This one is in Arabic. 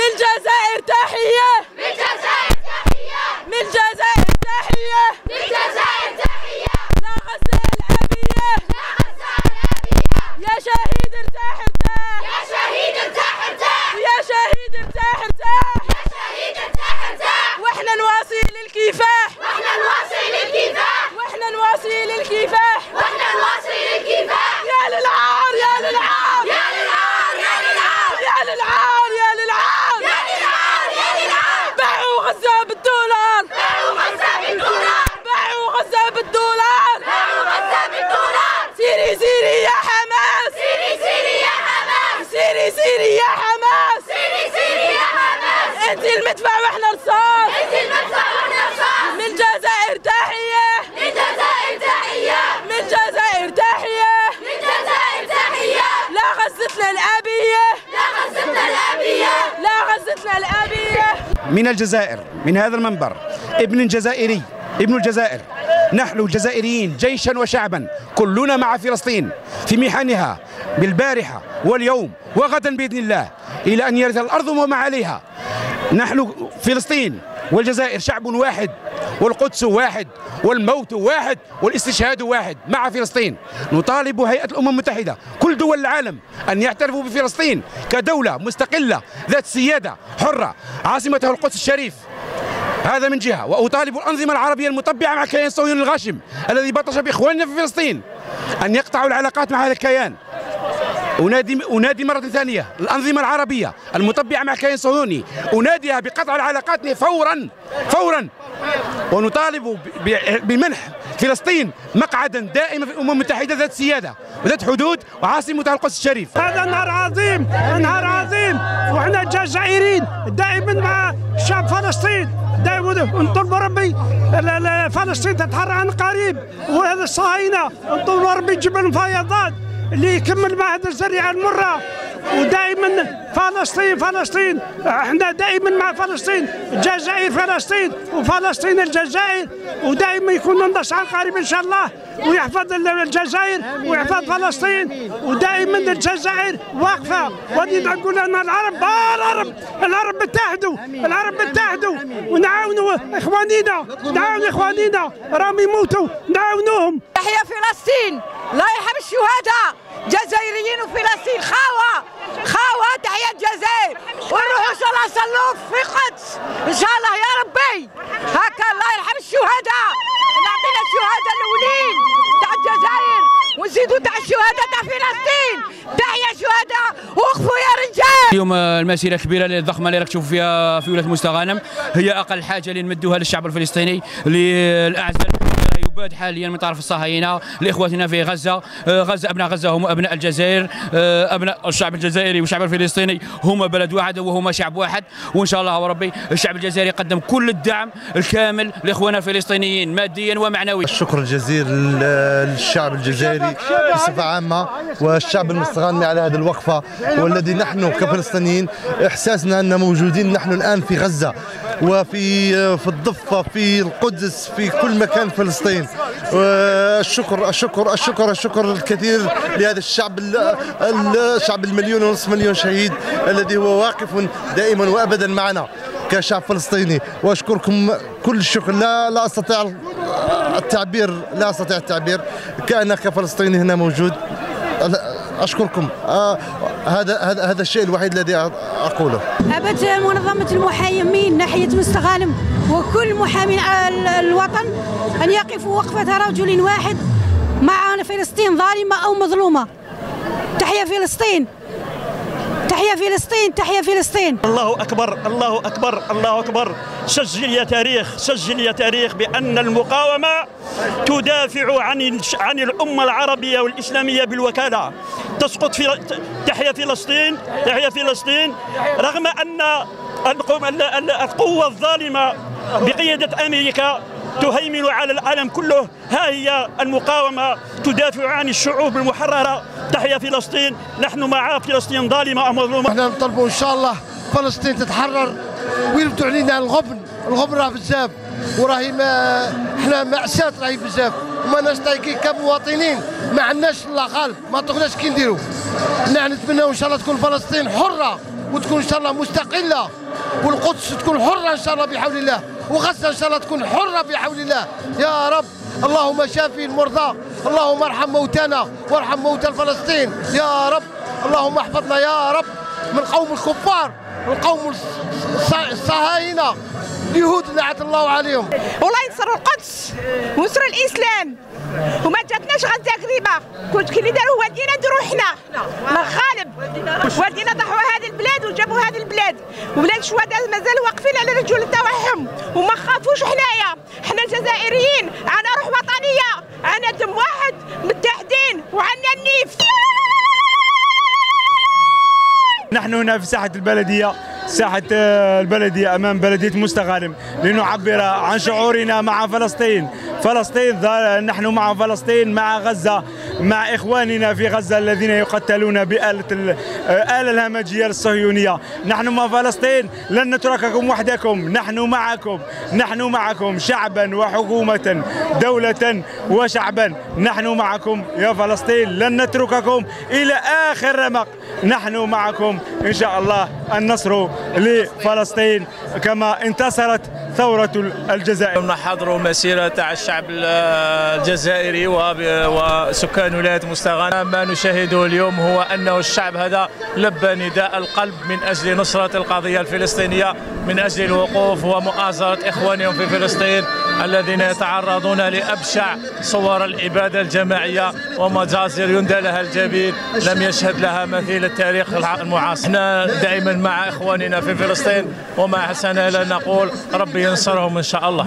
الجزائر تحية، من الجزائر تحية، من الجزائر تحية، من الجزائر تحية. لا غزة الأبية، لا غزة الأبية. يا شهيد ارتاح ارتاح، يا شهيد ارتاح ارتاح، يا شهيد ارتاح ارتاح. يا شهيد ارتاح ارتاح. واحنا نواصل الكفاح، واحنا نواصل الكفاح، واحنا نواصل الكفاح، واحنا نواصل الكفاح. يا للعار يا للعار، يا للعار يا للعار، يا للعار يا للعار، يا للعار يا للعار. باعوا غزة بالدولار، باعوا غزة بالدولار، باعوا غزة بالدولار، باعوا غزة بالدولار. سيري سيري يا حماس، سيري سيري يا حماس، سيري سيري يا حماس. سيري سيري يا حماس. انت المدفع واحنا رصاص، انت المدفع واحنا رصاص. من الجزائر تحية، من الجزائر تحية، من الجزائر تحية. من الجزائر تحية. لا غزتنا الأبية، لا غزتنا الأبية، لا غزتنا الأبية. من الجزائر، من هذا المنبر، ابن جزائري، ابن الجزائر. نحن الجزائريين جيشا وشعبا كلنا مع فلسطين في محنها بالبارحة واليوم وغدا بإذن الله إلى أن يرث الأرض وما عليها. نحن فلسطين والجزائر شعب واحد، والقدس واحد، والموت واحد، والاستشهاد واحد مع فلسطين. نطالب هيئة الأمم المتحدة كل دول العالم أن يعترفوا بفلسطين كدولة مستقلة ذات سيادة حرة عاصمتها القدس الشريف. هذا من جهة. وأطالب الأنظمة العربية المطبعة مع كيان الصهيوني الغاشم الذي بطش بإخواننا في فلسطين أن يقطعوا العلاقات مع هذا الكيان. أنادي مرة ثانية الأنظمة العربية المطبعة مع كيان صهيوني، أناديها بقطع العلاقات فورا فورا. ونطالب بمنح فلسطين مقعدا دائما في الأمم المتحدة ذات سيادة وذات حدود وعاصمتها القدس الشريف. هذا نهار عظيم، نهار عظيم، وإحنا الجزائريين دائما مع شعب فلسطين، دائما نطلب ربي فلسطين تتحرر عن قريب، وهذا الصهاينة نطلب ربي يجيب لهم فيضان اللي يكمل مع هذه الزريعة المرة. ودائما فلسطين فلسطين، احنا دائما مع فلسطين، الجزائر فلسطين وفلسطين الجزائر، ودائما يكون النصر عن قريب ان شاء الله، ويحفظ الجزائر ويحفظ فلسطين، ودائما الجزائر واقفه. ودي نقول لنا العرب اتحدوا، العرب اتحدوا، ونعاونوا اخوانينا، نعاون اخوانينا راهم يموتوا، نعاونوهم. تحيا فلسطين، لا يرحم الشهداء، جزائريين وفلسطين خاوة تحيا الجزائر، ونروحوا ان شاء الله نصلوا في القدس ان شاء الله يا ربي. هكا الله يرحم الشهداء، نعطينا الشهداء الاولين تاع الجزائر، ونزيدوا تاع الشهداء تاع فلسطين. تحيا الشهداء، وقفوا يا رجال. اليوم المسيره الكبيره الضخمه اللي راك تشوفوا فيها في ولايه مستغانم هي اقل حاجه اللي نمدوها للشعب الفلسطيني للاعزاء يباد حاليا من طرف الصهاينه لاخواتنا في غزه. ابناء غزه هم ابناء الجزائر، ابناء الشعب الجزائري والشعب الفلسطيني هما بلد واحد وهما شعب واحد. وان شاء الله وربي الشعب الجزائري قدم كل الدعم الكامل لاخواننا الفلسطينيين ماديا ومعنويا. الشكر الجزيل للشعب الجزائري بصفه عامه والشعب المستغانمي على هذه الوقفه، والذي نحن كفلسطينيين احساسنا ان موجودين نحن الان في غزه وفي الضفه في القدس في كل مكان فلسطين. الشكر الشكر الشكر الشكر الكثير لهذا الشعب، الشعب المليون ونصف مليون شهيد الذي هو واقف دائما وابدا معنا كشعب فلسطيني. واشكركم كل الشكر، لا استطيع التعبير كأنا كفلسطيني هنا موجود. أشكركم. هذا الشيء الوحيد الذي أقوله. أبت منظمة المحامين ناحية مستغانم وكل محامين الوطن أن يقفوا وقفة رجل واحد مع فلسطين ظالمة أو مظلومة. تحيا فلسطين، تحيا فلسطين، تحيا فلسطين. الله أكبر، الله أكبر، الله أكبر. سجل يا تاريخ، سجل يا تاريخ بأن المقاومة تدافع عن الأمة العربية والإسلامية بالوكالة. تسقط في تحيا فلسطين، تحيا فلسطين، رغم أن القوة الظالمة بقيادة أمريكا تهيمن على العالم كله. ها هي المقاومة تدافع عن الشعوب المحررة. تحيا فلسطين، نحن مع فلسطين ظالمة أو مظلومة. احنا نطلبوا إن شاء الله فلسطين تتحرر ويردوا علينا الغبن راه بزاف، وراهي احنا مأساة راهي بزاف، وما ناش طايقين كمواطنين، ما عندناش لا غالب، ما طقناش كي نديروا. نتمناو إن شاء الله تكون فلسطين حرة وتكون ان شاء الله مستقله، والقدس تكون حره ان شاء الله بحول الله، وغزه ان شاء الله تكون حره بحول الله يا رب. اللهم شافي المرضى، اللهم ارحم موتانا وارحم موتى فلسطين يا رب. اللهم احفظنا يا رب من قوم الكفار، القوم الصهاينه اليهود لعنة الله عليهم. والله ينصروا القدس وينصروا الاسلام، وما جاتناش غزه قريبه، كنت كي اللي داروا والدينا نديروا حنا الله غالب. والدينا ضحوا هذه البلاد وجابوا هذه البلاد، وبلاد الشهداء مازالوا واقفين على الرجول تاعهم وما خافوش. حنا الجزائريين عنا روح وطنيه، عنا دم واحد متحدين وعنا النيف. نحن هنا في ساحة البلدية أمام بلدية مستغانم لنعبر عن شعورنا مع فلسطين. نحن مع فلسطين، مع غزة، مع إخواننا في غزة الذين يقتلون بآلة الهمجية الصهيونية. نحن مع فلسطين، لن نترككم وحدكم، نحن معكم شعبا وحكومة، دولة وشعبا. نحن معكم يا فلسطين، لن نترككم إلى آخر رمق. نحن معكم إن شاء الله. النصر لفلسطين كما انتصرت ثورة الجزائر. نحضروا مسيرة تاع الشعب الجزائري وسكان ولاية مستغانم. ما نشاهده اليوم هو أنه الشعب هذا لبى نداء القلب من أجل نصرة القضية الفلسطينية، من أجل الوقوف ومؤازرة إخوانهم في فلسطين الذين يتعرضون لأبشع صور الإبادة الجماعية ومجازر يندى لها الجبين لم يشهد لها مثيل التاريخ المعاصر. احنا دائما مع إخواننا في فلسطين، وما حسنا إلا نقول ربي ينصرهم إن شاء الله.